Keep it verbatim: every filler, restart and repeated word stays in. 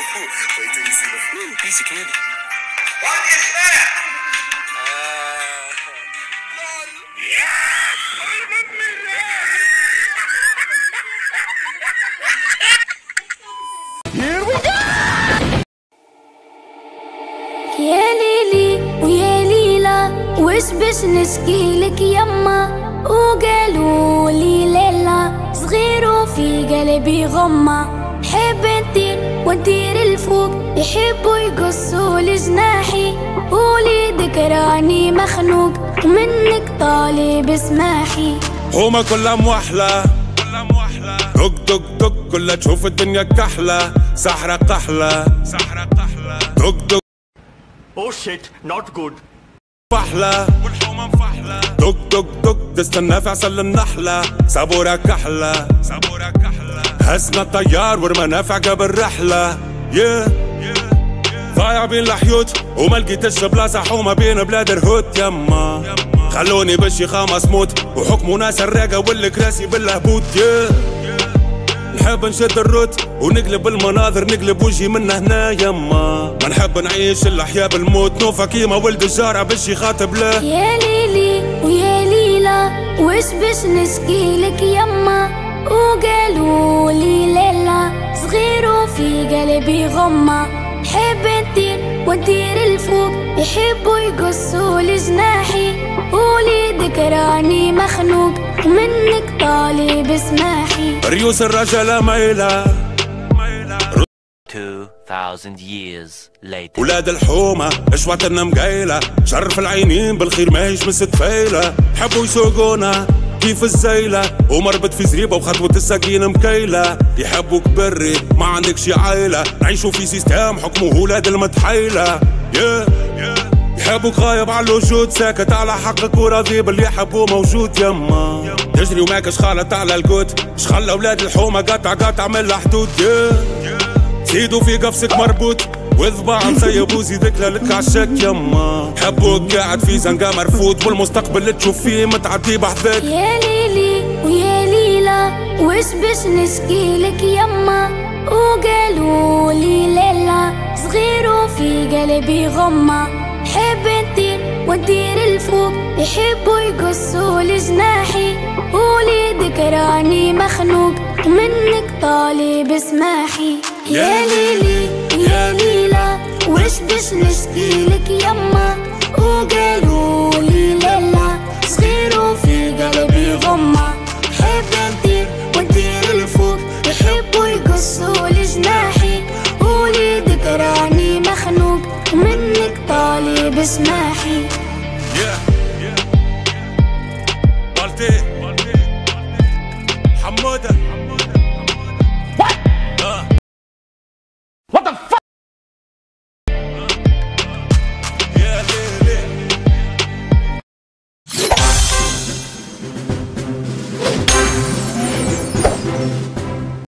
Wait till you see the Ooh, piece of candy. What is that? Here we go! يا ليلي ويا ليلى وش بش نشكيلك يما، وقالوا لي ليلى صغير وفي قلبي غمة، حب ندير وندير الفوق يحبوا يقصوا لجناحي، وليدك راني مخنوق ومنك طالب اسماحي. هما كلها موحلة دق دق دق كلها تشوف الدنيا كحلة، سحرة قحلة دق دق Oh shit, not good. فحلة والحومة مفحلة دق دق دق تستنى في عسل النحلة، سابورة كحلة هزنا الطيار ورمانا في عقب الرحلة. yeah. ضايع بين الحيوت وما لقيتش بلاصة حومة بين بلاد الهوت يما، خلوني بالشيخة مصموت وحكموا ناس الراقة والكراسي بالهبوط. yeah. نحب نشد الروت ونقلب المناظر، نقلب وجهي من هنا يما، ما نحب نعيش الاحياء بالموت، نوفا كيما ولد الجارة باش يخاطب له. يا ليلي ويا ليلى وش بش نشكيلك يما، وقالوا لي ليلى صغير وفي قلبي غمة، حب ندير وندير الفوق يحبوا يقصوا لجناحي، وليدك راني مخنوق ومنك طالب اسماحي. ريوس الرجالة مايلة two thousand years later. ولاد الحومة اشواتنا مقايلة، شرف العينين بالخير ماهيش من ست فايلة، حبوا يسوقونا كيف الزيلة ومربط في زريبة وخطوة الساقين مكيلة، يحبوك بري ما عندكش عايلة، نعيشوا في سيستم حكمه ولاد المتحيلة. yeah. يحبوك غايب على الوجود، ساكت على حقك وراضي باللي يحبوه موجود يما، تجري وماكش خالط على الكوت، شخلى ولاد الحومة قطع قطع من الحدود. yeah. زيدوا في قفصك مربوط وذباع مسيب وزيدك لك عشاك يما، حبوك قاعد في زنقة مرفوض والمستقبل اللي تشوف فيه متعدي بحذاك. يا ليلي ويا ليلى وش بش نشكيلك يما، وقالوا لي ليلى صغير وفي قلبي غمة، حب ندير وندير الفوق يحبوا يقصوا لجناحي، وليدك راني مخنوق ومنك طالب اسماحي. يا ليلي يا ليلى وش بش نشكيلك يما، وقالوا لي ليلى صغير وفي قلبي غمة، حب ندير وندير الفوق يحبوا يقصوا لجناحي، وليدك راني مخنوق ومنك طالب اسماحي.